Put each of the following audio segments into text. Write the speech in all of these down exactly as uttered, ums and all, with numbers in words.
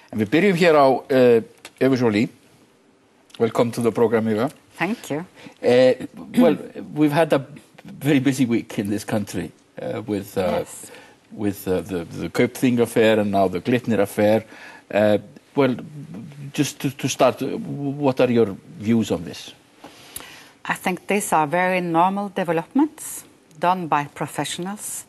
En við byrjum hér á uh, Eva Joly. Welcome to the program, Eva. Thank you. Uh, well, we've had a very busy week in this country uh, with uh, yes. with uh, the the Kaupthing affair and now the Glitnir affair. Uh, well, just to, to start, uh, what are your views on this? I think these are very normal developments done by professionals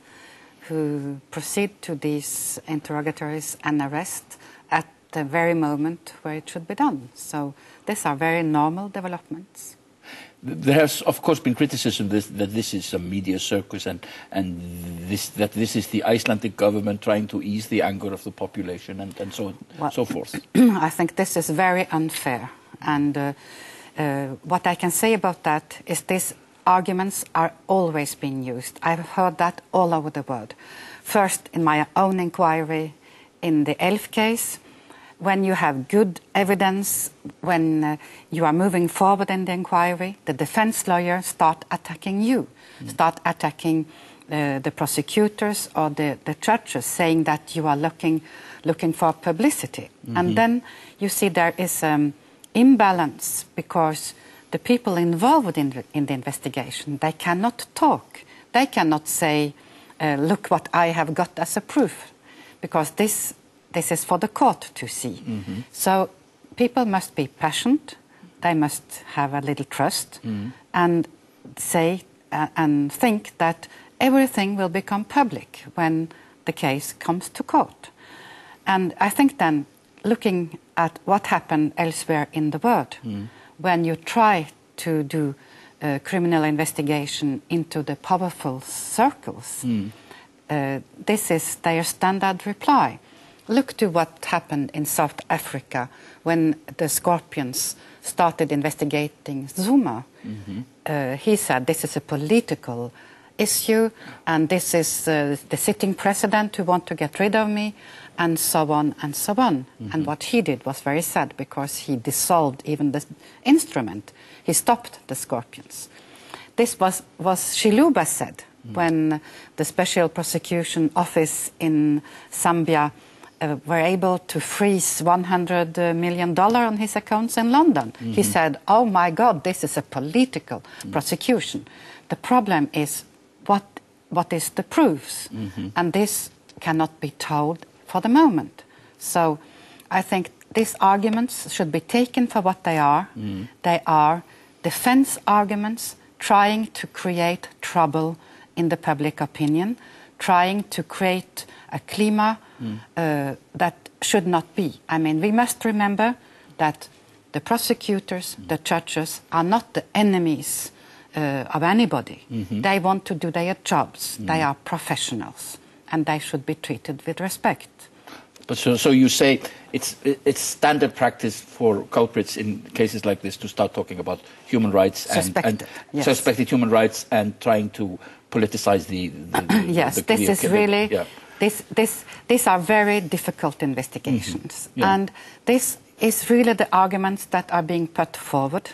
who proceed to these interrogatories and arrest at the very moment where it should be done. So these are very normal developments. There has, of course, been criticism this, that this is a media circus and, and this, that this is the Icelandic government trying to ease the anger of the population and, and so, well, so forth. I think this is very unfair. And uh, uh, what I can say about that is these arguments are always being used. I've heard that all over the world. First, in my own inquiry in the Elf case, when you have good evidence, when uh, you are moving forward in the inquiry, the defense lawyer start attacking you, mm. start attacking uh, the prosecutors or the, the judges, saying that you are looking, looking for publicity. Mm-hmm. And then you see there is an um, imbalance because the people involved in the, in the investigation, they cannot talk. They cannot say, uh, look what I have got as a proof, because this This is for the court to see. Mm-hmm. So people must be patient, they must have a little trust, mm-hmm. and say uh, and think that everything will become public when the case comes to court. And I think then, looking at what happened elsewhere in the world, mm-hmm. when you try to do uh, criminal investigation into the powerful circles, mm-hmm. uh, this is their standard reply. Look to what happened in South Africa when the Scorpions started investigating Zuma. Mm-hmm. uh, he said this is a political issue and this is uh, the sitting president who wants to get rid of me, and so on and so on. Mm-hmm. And what he did was very sad because he dissolved even the instrument. He stopped the Scorpions. This was what Chiluba said mm-hmm. when the Special Prosecution Office in Zambia Uh, were able to freeze one hundred million dollars on his accounts in London. Mm-hmm. He said, oh my God, this is a political mm-hmm. prosecution. The problem is what, what is the proofs? Mm-hmm. And this cannot be told for the moment. So I think these arguments should be taken for what they are. Mm-hmm. They are defense arguments trying to create trouble in the public opinion, trying to create a climate Mm. Uh, that should not be. I mean, we must remember that the prosecutors, mm. the judges, are not the enemies uh, of anybody. Mm-hmm. They want to do their jobs. Mm. They are professionals, and they should be treated with respect. But so, so you say it's it's standard practice for culprits in cases like this to start talking about human rights and, suspected, and yes. suspected human rights and trying to politicize the. the, the yes, the, this the, is the, really. Yeah. This, this, these are very difficult investigations, mm-hmm. yeah. and this is really the arguments that are being put forward.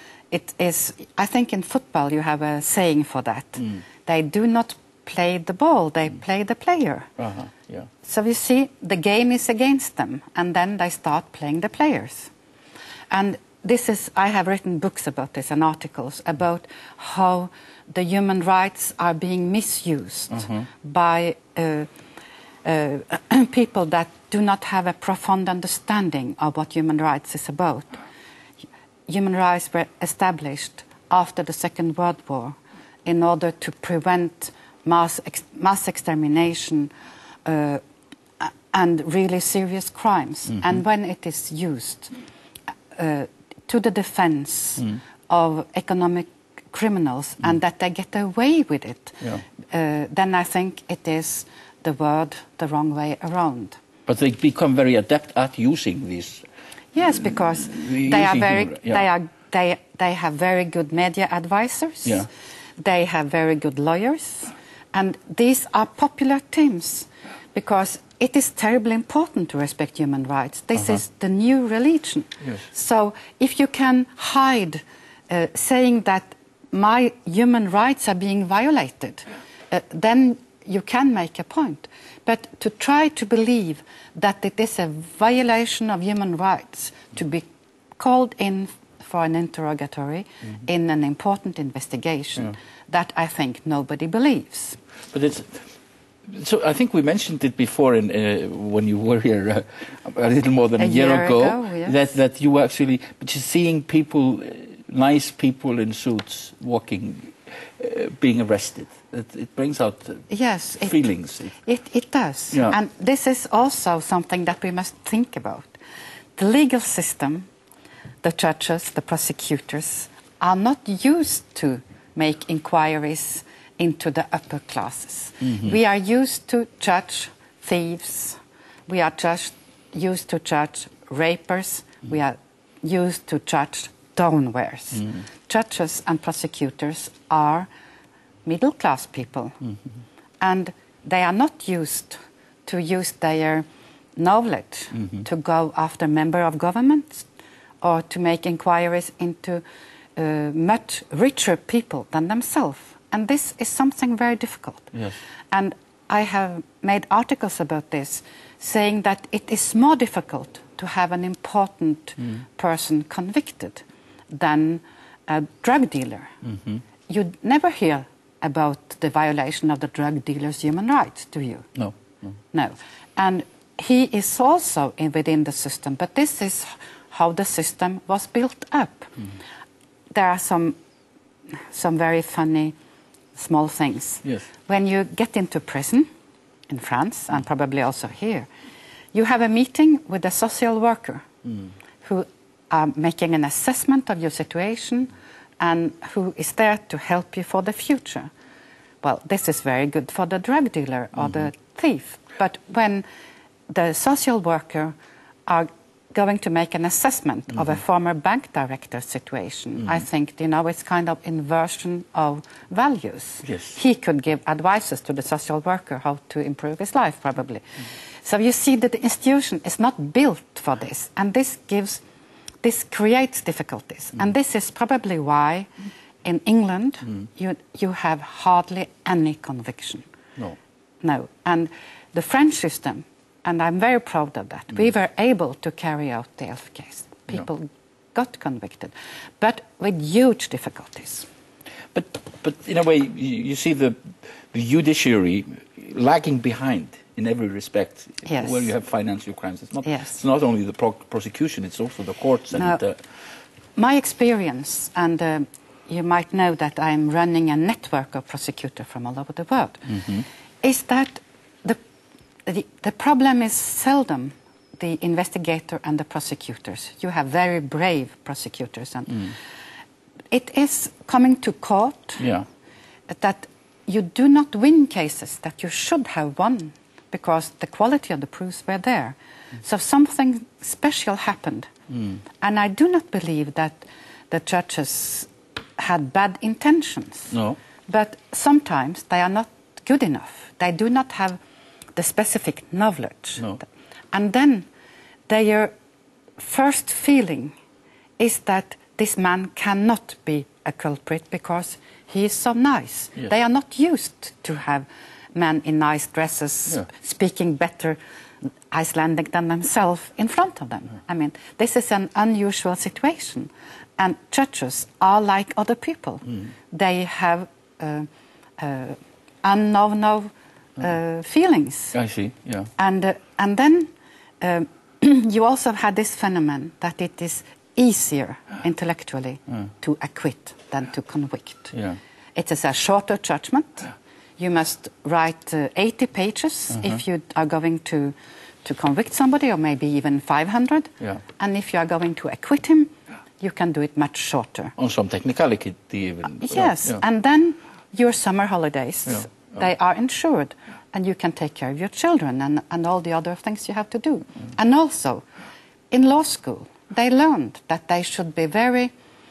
It is, I think in football you have a saying for that. Mm. They do not play the ball, they mm. play the player. Uh-huh. Yeah. So you see, the game is against them, and then they start playing the players. And this is, I have written books about this and articles about how the human rights are being misused uh-huh. by uh, Uh, people that do not have a profound understanding of what human rights is about. Human rights were established after the Second World War in order to prevent mass, ex mass extermination uh, and really serious crimes. Mm-hmm. And when it is used uh, to the defense mm. of economic criminals mm. and that they get away with it, yeah. uh, then I think it is the word the wrong way around. But they become very adept at using these. Yes, because they are very, yeah. they are, they, they have very good media advisors. Yeah. They have very good lawyers, and these are popular teams because it is terribly important to respect human rights. This uh-huh. is the new religion. Yes. So if you can hide uh, saying that my human rights are being violated, uh, then you can make a point. But to try to believe that it is a violation of human rights to be called in for an interrogatory mm-hmm. in an important investigation, yeah. that I think nobody believes. But it's... So I think we mentioned it before in, uh, when you were here uh, a little more than a, a year, year ago, ago yes. that, that you were actually just seeing people, uh, nice people in suits walking, uh, being arrested. It, it brings out uh, yes, feelings. It, it, it does. Yeah. And this is also something that we must think about. The legal system, the judges, the prosecutors, are not used to make inquiries into the upper classes. Mm-hmm. We are used to judge thieves. We are just used to judge rapers. Mm-hmm. We are used to judge downwares. Mm-hmm. Judges and prosecutors are middle-class people. Mm-hmm. And they are not used to use their knowledge mm-hmm. to go after members of government or to make inquiries into uh, much richer people than themselves. And this is something very difficult. Yes. And I have made articles about this, saying that it is more difficult to have an important mm. person convicted than a drug dealer. Mm-hmm. You never hear about the violation of the drug dealer's human rights, do you? No. No. No. And he is also in, within the system, but this is how the system was built up. Mm. There are some, some very funny small things. Yes. When you get into prison in France, and probably also here, you have a meeting with a social worker mm. who are making an assessment of your situation and who is there to help you for the future. Well, this is very good for the drug dealer or mm-hmm. the thief. But when the social worker are going to make an assessment mm-hmm. of a former bank director's situation, mm-hmm. I think, you know, it's kind of inversion of values. Yes. He could give advices to the social worker how to improve his life, probably. Mm-hmm. So you see that the institution is not built for this, and this gives, this creates difficulties. Mm-hmm. And this is probably why in England mm-hmm. you, you have hardly any conviction. No. No. And the French system, and I'm very proud of that. Mm. We were able to carry out the Elf case. People yeah. got convicted, but with huge difficulties. But, but in a way, you, you see the, the judiciary lagging behind in every respect. Yes. Where you have financial crimes. It's not, yes. it's not only the pro prosecution, it's also the courts. And now, uh, my experience, and uh, you might know that I'm running a network of prosecutors from all over the world, mm-hmm. is that The, the problem is seldom the investigator and the prosecutors. You have very brave prosecutors. And mm. it is coming to court yeah. that you do not win cases that you should have won because the quality of the proofs were there. Mm. So something special happened. Mm. And I do not believe that the judges had bad intentions. No. But sometimes they are not good enough. They do not have the specific knowledge. No. And then their first feeling is that this man cannot be a culprit because he is so nice. Yes. They are not used to have men in nice dresses yeah. speaking better Icelandic than themselves in front of them. Yeah. I mean, this is an unusual situation. And judges are like other people. Mm. They have uh, uh, unknown Uh, feelings. I see, yeah. And, uh, and then uh, you also had this phenomenon that it is easier intellectually yeah. to acquit than to convict. Yeah. It is a shorter judgment. Yeah. You must write uh, eighty pages uh-huh. if you are going to, to convict somebody, or maybe even five hundred. Yeah. And if you are going to acquit him, you can do it much shorter. On some technicality even. Uh, yes, yeah. And then your summer holidays. Yeah. They are insured, and you can take care of your children and, and all the other things you have to do. Mm. And also, in law school, they learned that they should be very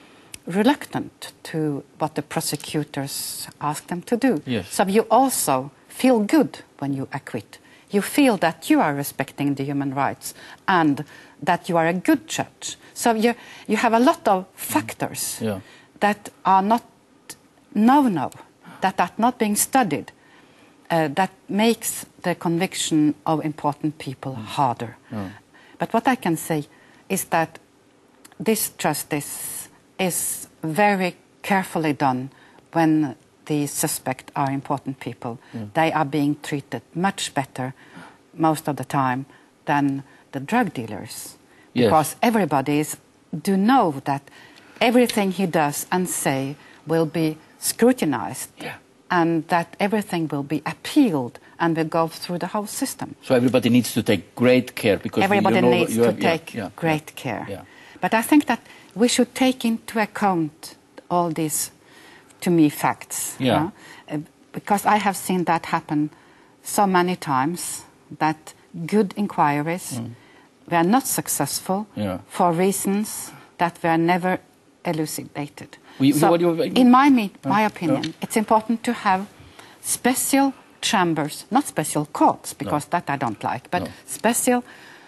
reluctant to what the prosecutors ask them to do. Yes. So you also feel good when you acquit. You feel that you are respecting the human rights and that you are a good judge. So you, you have a lot of factors mm. yeah. that are not no-no. That are not being studied. uh, that makes the conviction of important people mm. harder. Mm. But what I can say is that this justice is very carefully done when the suspects are important people. Mm. They are being treated much better most of the time than the drug dealers. Yes. Because everybody is, do know that everything he does and say will be scrutinized. Yeah. And that everything will be appealed and will go through the whole system. So everybody needs to take great care because everybody you know needs you to have, take yeah, yeah, great yeah, care. Yeah. But I think that we should take into account all these, to me, facts. Yeah. Uh, because I have seen that happen so many times, that good inquiries mm. were not successful yeah. for reasons that were never elucidated. We, so, what you, in my, me, my opinion, no. it's important to have special chambers, not special courts, because no. that I don't like, but no. special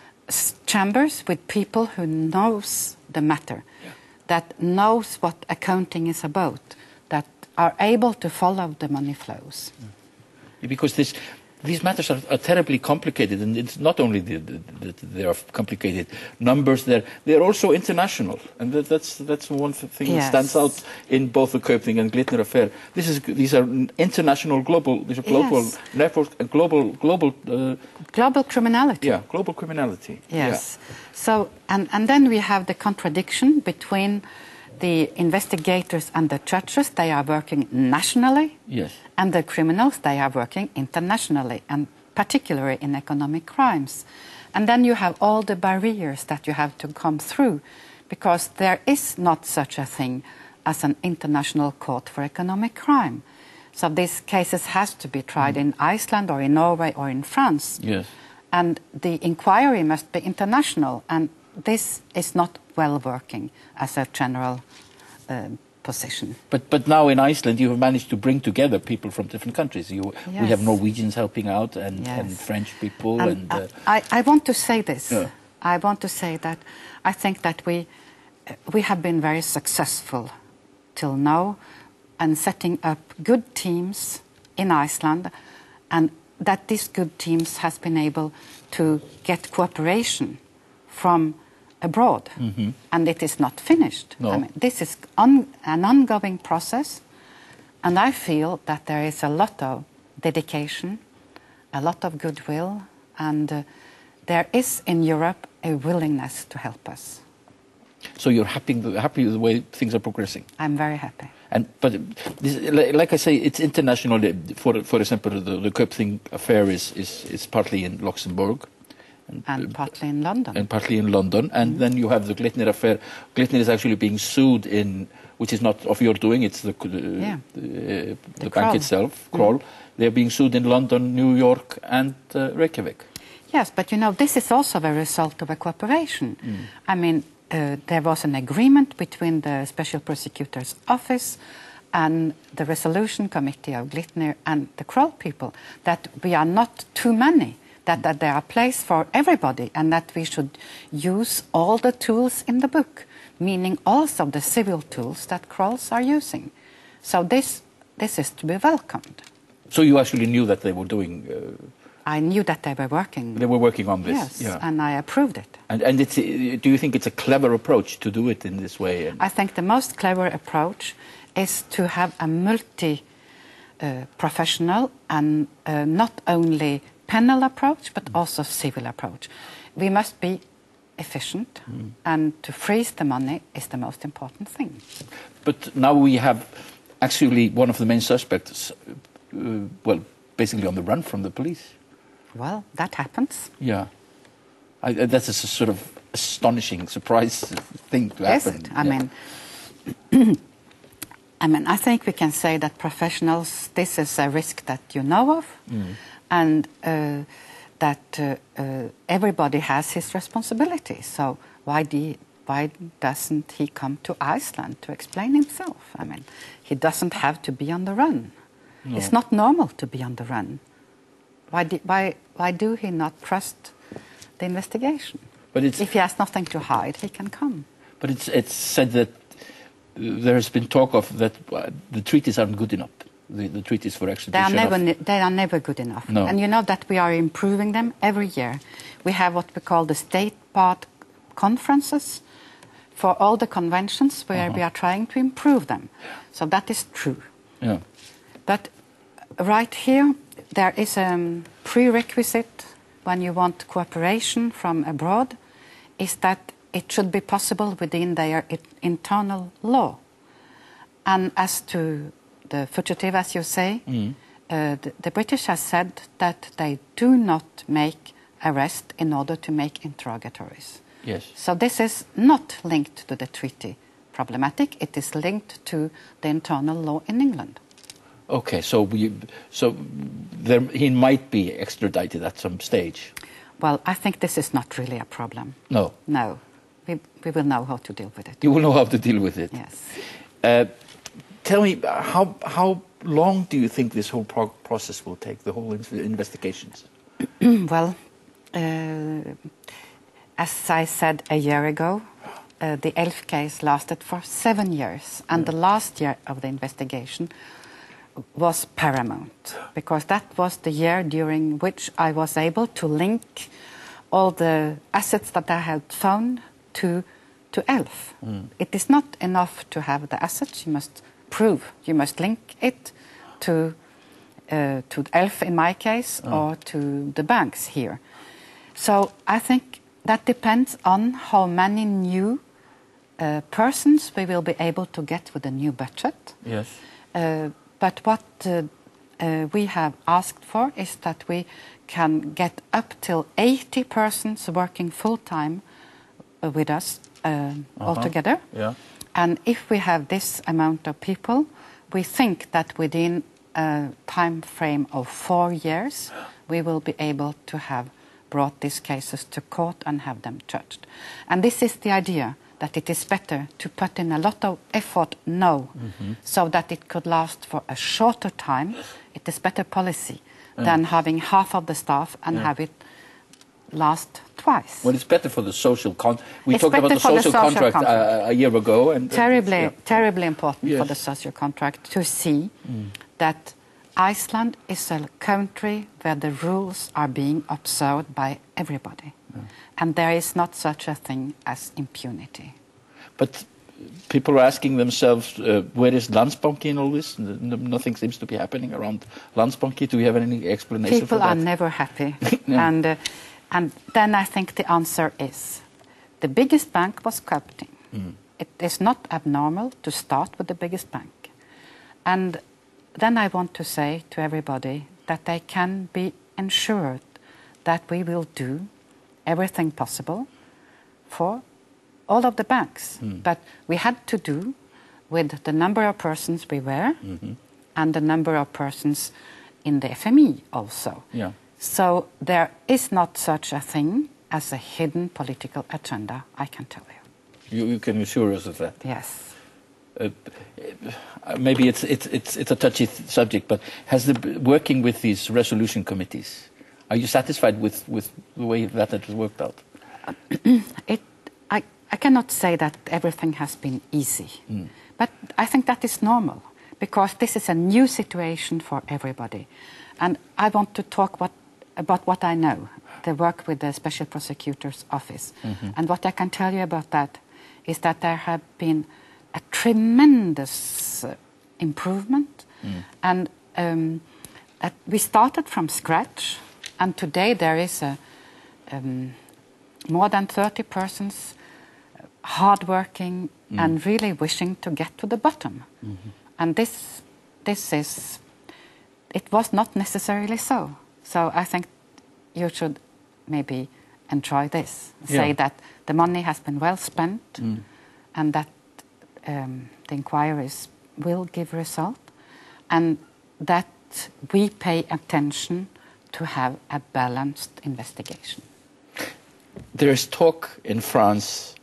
chambers with people who knows the matter, yeah. that knows what accounting is about, that are able to follow the money flows. Yeah. Because this, these matters are, are terribly complicated, and it's not only that the, the, they are complicated numbers, they're, they're also international, and that, that's, that's one thing yes. that stands out in both the Kaupthing and Glitner affair. This is, these are international, global, these are global yes. network, and global, global, uh, global criminality. Yeah, global criminality. Yes. Yeah. So, and, and then we have the contradiction between the investigators and the judges. They are working nationally. Yes. And the criminals, they are working internationally, and particularly in economic crimes. And then you have all the barriers that you have to come through, because there is not such a thing as an international court for economic crime. So these cases has to be tried mm. in Iceland or in Norway or in France. Yes. And the inquiry must be international, and this is not well working as a general uh, position. But but now in Iceland you have managed to bring together people from different countries. You, yes. We have Norwegians helping out and, yes. and French people. And, and uh, I, I want to say this. Yeah. I want to say that I think that we, we have been very successful till now in setting up good teams in Iceland, and that these good teams has been able to get cooperation from abroad, mm-hmm. and it is not finished. No. I mean, this is on, an ongoing process, and I feel that there is a lot of dedication, a lot of goodwill, and uh, there is in Europe a willingness to help us. So you're happy, happy with the way things are progressing? I'm very happy. And but this, like I say, it's international. For for example, the, the Kaupthing affair is, is is partly in Luxembourg. And, and partly in London. And partly in London. And mm-hmm. then you have the Glitner affair. Glitner is actually being sued in, which is not of your doing, it's the, the, yeah. the, uh, the, the bank itself, Kroll. Mm-hmm. They're being sued in London, New York, and uh, Reykjavik. Yes, but you know, this is also a result of a cooperation. Mm. I mean, uh, there was an agreement between the Special Prosecutor's Office and the Resolution Committee of Glitner and the Kroll people that we are not too many. That, that there are places for everybody, and that we should use all the tools in the book, meaning also the civil tools that Krolls are using. So this, this is to be welcomed. So you actually knew that they were doing... Uh, I knew that they were working. They were working on this. Yes, yeah. And I approved it. And, and it's, do you think it's a clever approach to do it in this way? And I think the most clever approach is to have a multi-professional uh, and uh, not only penal approach, but also civil approach. We must be efficient, mm. and to freeze the money is the most important thing. But now we have actually one of the main suspects, uh, well, basically on the run from the police. Well, that happens. Yeah. I, that's a sort of astonishing, surprise thing to happen. Is it? I yeah. mean... I mean, I think we can say that professionals, this is a risk that you know of, mm. and uh, that uh, uh, everybody has his responsibility. So why, do, why doesn't he come to Iceland to explain himself? I mean, he doesn't have to be on the run. No. It's not normal to be on the run. Why, do, why, why do he not trust the investigation? But it's, if he has nothing to hide, he can come. But it's, it's said that there has been talk of that uh, the treaties aren't good enough. the, the treaties for extradition? They are never, they are never good enough. No. And you know that we are improving them every year. We have what we call the state part conferences for all the conventions where uh-huh. we are trying to improve them. So that is true. Yeah. But right here, there is a prerequisite when you want cooperation from abroad, is that it should be possible within their internal law. And as to the fugitive, as you say, mm. uh, the, the British have said that they do not make arrest in order to make interrogatories. Yes. So this is not linked to the treaty problematic. It is linked to the internal law in England. Okay, so we, so there, he might be extradited at some stage. Well, I think this is not really a problem. No. No. We, we will know how to deal with it. You will know how to deal with it. Yes. Uh, tell me, how how long do you think this whole pro process will take? The whole investigations. Well, uh, as I said a year ago, uh, the Elf case lasted for seven years, and yeah. the last year of the investigation was paramount, because that was the year during which I was able to link all the assets that I had found to to Elf. Mm. It is not enough to have the assets. You must prove. You must link it to uh, to Elf in my case, oh. or to the banks here. So I think that depends on how many new uh, persons we will be able to get with the new budget. Yes. Uh, But what uh, uh, we have asked for is that we can get up till eighty persons working full-time uh, with us uh, uh-huh. altogether. Yeah. And if we have this amount of people, we think that within a time frame of four years, we will be able to have brought these cases to court and have them judged. And this is the idea, that it is better to put in a lot of effort now, mm-hmm. so that it could last for a shorter time. It is better policy yeah. than having half of the staff and yeah. have it last twice. Well, it's better for the social con. We it's talked about the social, the social contract, contract. Uh, a year ago, and terribly, yeah. terribly important yes. for the social contract to see mm. that Iceland is a country where the rules are being observed by everybody. Yeah. And there is not such a thing as impunity. But people are asking themselves, uh, where is Landsbanki in all this? Nothing seems to be happening around Landsbanki. Do we have any explanation people for that? People are never happy. yeah. and, uh, and then I think the answer is, the biggest bank was corrupting. Mm. It is not abnormal to start with the biggest bank. And then I want to say to everybody that they can be ensured that we will do everything possible for all of the banks. Mm. But we had to do with the number of persons we were mm-hmm. and the number of persons in the F M E also. Yeah. So there is not such a thing as a hidden political agenda, I can tell you. You, you can assure us of that? Yes. Uh, maybe it's, it's, it's, it's a touchy th subject, but has the working with these resolution committees, are you satisfied with, with the way that it has worked out? it, I, I cannot say that everything has been easy, mm. but I think that is normal, because this is a new situation for everybody. And I want to talk what, about what I know, the work with the Special Prosecutor's Office. Mm-hmm. And what I can tell you about that is that there have been a tremendous uh, improvement, mm. and um, that we started from scratch, and today there is a, um, more than thirty persons uh, hardworking mm. and really wishing to get to the bottom. Mm-hmm. And this, this is, it was not necessarily so. So I think you should maybe enjoy this, yeah. say that the money has been well spent, mm. and that Um, the inquiries will give result, and that we pay attention to have a balanced investigation. There is talk in France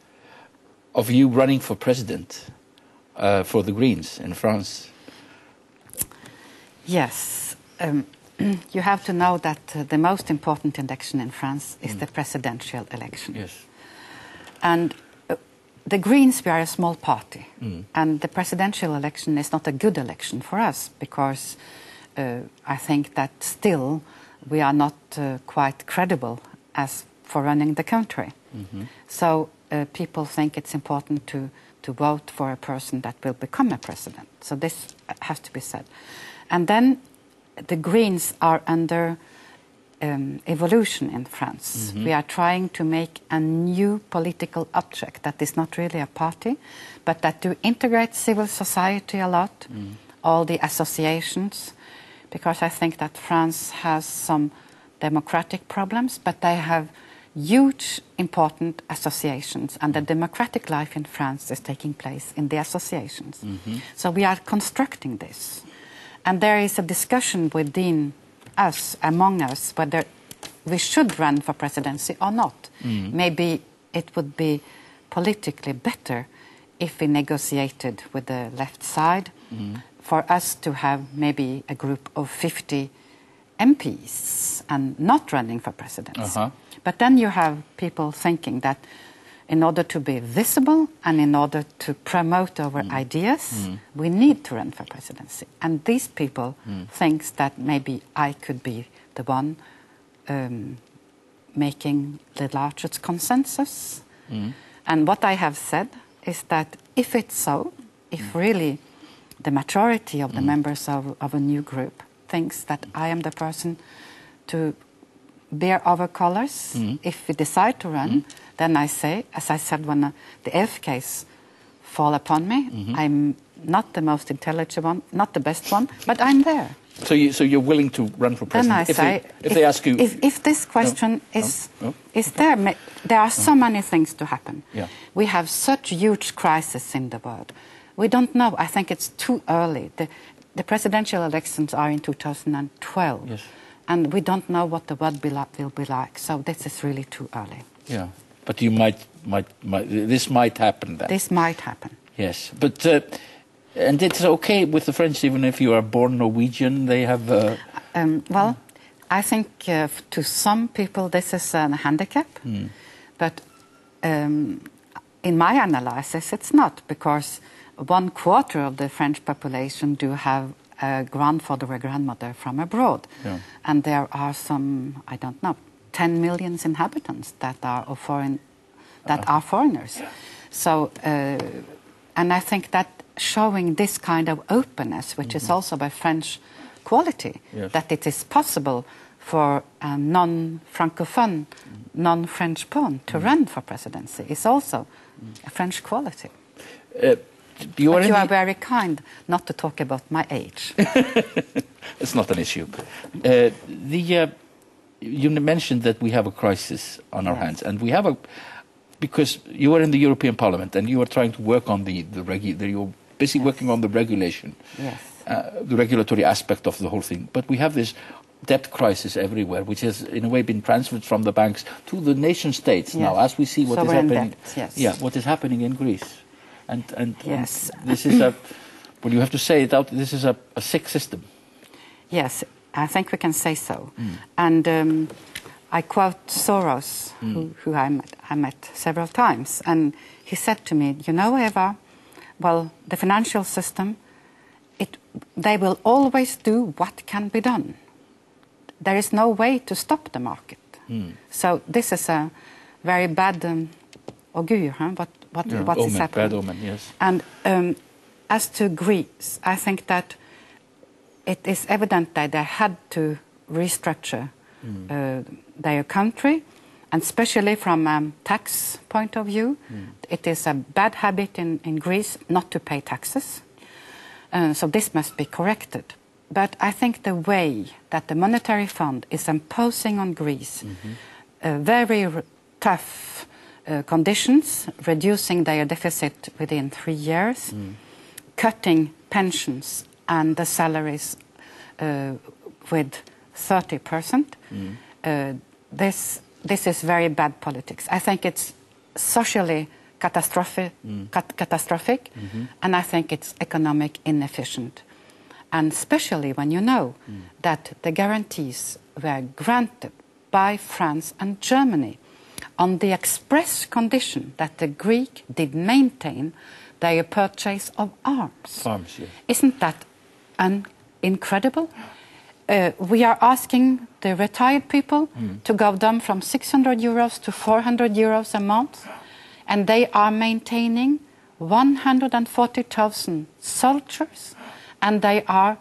of you running for president uh, for the Greens in France. Yes. Um, you have to know that uh, the most important election in France is mm. the presidential election. Yes. And the Greens, we are a small party, mm. and the presidential election is not a good election for us because uh, I think that still we are not uh, quite credible as for running the country. Mm-hmm. So uh, people think it's important to, to vote for a person that will become a president. So this has to be said. And then the Greens are under um, evolution in France. Mm-hmm. We are trying to make a new political object that is not really a party, but that do integrate civil society a lot, mm. all the associations, because I think that France has some democratic problems, but they have huge, important associations, and the democratic life in France is taking place in the associations. Mm-hmm. So we are constructing this. And there is a discussion within us, among us, whether we should run for presidency or not. Mm. Maybe it would be politically better if we negotiated with the left side mm. for us to have maybe a group of fifty M Ps and not running for presidency. Uh-huh. But then you have people thinking that in order to be visible and in order to promote our mm. ideas, mm. we need to run for presidency. And these people mm. think that maybe I could be the one um, making the largest consensus. Mm. And what I have said is that if it's so, if mm. really the majority of the mm. members of, of a new group thinks that I am the person to bear our colors, mm. if we decide to run, mm. then I say, as I said when uh, the Elf case fall upon me, mm-hmm. I'm not the most intelligent one, not the best one, but I'm there. So, you, so you're willing to run for president? Then I if say, they, if, if they ask you... If, if this question no, is, no, no. is there, there are so many things to happen. Yeah. We have such huge crises in the world. We don't know. I think it's too early. The, the presidential elections are in two thousand twelve. Yes. And we don't know what the world be like, will be like. So this is really too early. Yeah. But you might, might, might, this might happen then. This might happen. Yes, but uh, and it's okay with the French, even if you are born Norwegian. They have. Uh, um, well, I think uh, to some people this is a handicap, mm. but um, in my analysis, it's not, because one quarter of the French population do have a grandfather or grandmother from abroad, yeah. and there are some, I don't know, ten million inhabitants that are of foreign, that uh, are foreigners. Yeah. So, uh, and I think that showing this kind of openness, which mm-hmm. is also a French quality, yes. that it is possible for a non-Francophone, mm-hmm. non-French born to mm-hmm. run for presidency, is also mm-hmm. a French quality. Uh, you are, but you are very kind not to talk about my age. It's not an issue. Uh, the uh, you mentioned that we have a crisis on our yes. hands, and we have a because you are in the European Parliament and you are trying to work on the the regu the, you're busy yes. working on the regulation, yes. uh, the regulatory aspect of the whole thing. But we have this debt crisis everywhere, which has in a way been transferred from the banks to the nation states yes. now, as we see what Sovereign is happening. Debt, yes. Yeah, what is happening in Greece, and and, yes. and this is a well, you have to say it out. This is a, a sick system. Yes, I think we can say so, mm. and. Um, I quote Soros, mm. who, who I, met, I met several times, and he said to me, you know, Eva, well, the financial system, it, they will always do what can be done. There is no way to stop the market. Mm. So this is a very bad um, augur, huh? what, what, yeah, what omen, is happening. Bad omen, yes. And um, as to Greece, I think that it is evident that they had to restructure Mm. Uh, their country, and especially from a um, tax point of view. Mm. It is a bad habit in, in Greece not to pay taxes. Uh, so this must be corrected. But I think the way that the Monetary Fund is imposing on Greece mm-hmm. uh, very r tough uh, conditions, reducing their deficit within three years, mm. cutting pensions and the salaries uh, with thirty percent. Mm. Uh, this this is very bad politics. I think it's socially catastrophic, mm. cat catastrophic, mm-hmm. and I think it's economic inefficient. And especially when you know mm. that the guarantees were granted by France and Germany on the express condition that the Greek did maintain their purchase of arms. Arms, yeah. Isn't that un incredible? Uh, we are asking the retired people mm. to go down from six hundred euros to four hundred euros a month, and they are maintaining one hundred forty thousand soldiers, and they are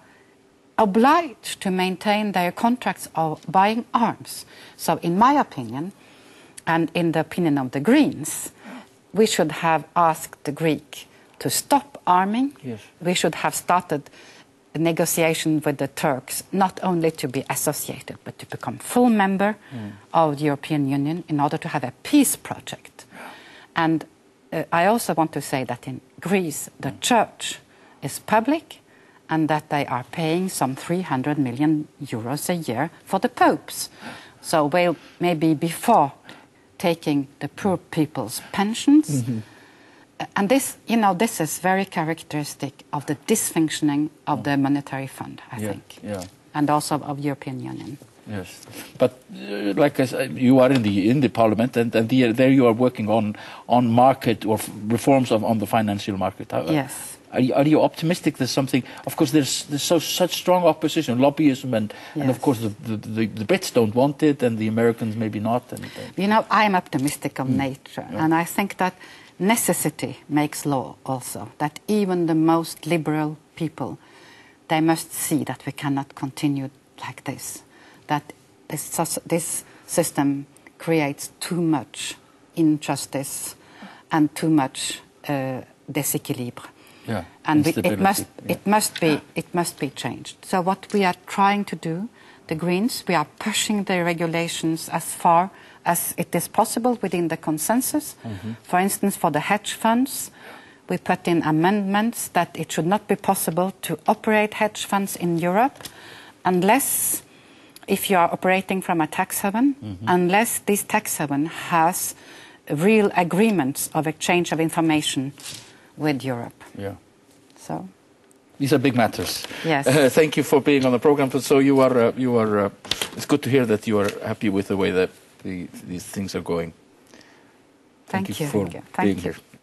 obliged to maintain their contracts of buying arms. So in my opinion, and in the opinion of the Greens, we should have asked the Greek to stop arming. Yes. We should have started a negotiation with the Turks, not only to be associated, but to become full member mm. of the European Union in order to have a peace project. And uh, I also want to say that in Greece, the mm. church is public, and that they are paying some three hundred million euros a year for the popes. So well, maybe before taking the poor people's pensions, mm-hmm. and this, you know, this is very characteristic of the dysfunctioning of the monetary fund, I yeah, think, yeah. and also of European Union. Yes, but uh, like I said, you are in the in the Parliament, and, and the, there you are working on on market or reforms of, on the financial market. How, yes. Are you, are you optimistic there's something? Of course, there's, there's so, such strong opposition, lobbyism, and, yes. and of course the, the, the, the Brits don't want it, and the Americans maybe not. And, uh, you know, I'm optimistic of mm. nature, yeah. and I think that necessity makes law also, that even the most liberal people, they must see that we cannot continue like this, that this, this system creates too much injustice and too much uh, disequilibre. Yeah, and we, it must yeah. it must be it must be changed. So what we are trying to do, the Greens, we are pushing the regulations as far as it is possible within the consensus. Mm-hmm. For instance, for the hedge funds, we put in amendments that it should not be possible to operate hedge funds in Europe unless, if you are operating from a tax haven, mm-hmm. unless this tax haven has real agreements of exchange of information with Europe. Yeah. So these are big matters. Yes. Uh, thank you for being on the program. So you are, uh, you are. Uh, it's good to hear that you are happy with the way that the, these things are going. Thank, thank you for thank you. Thank being you. here.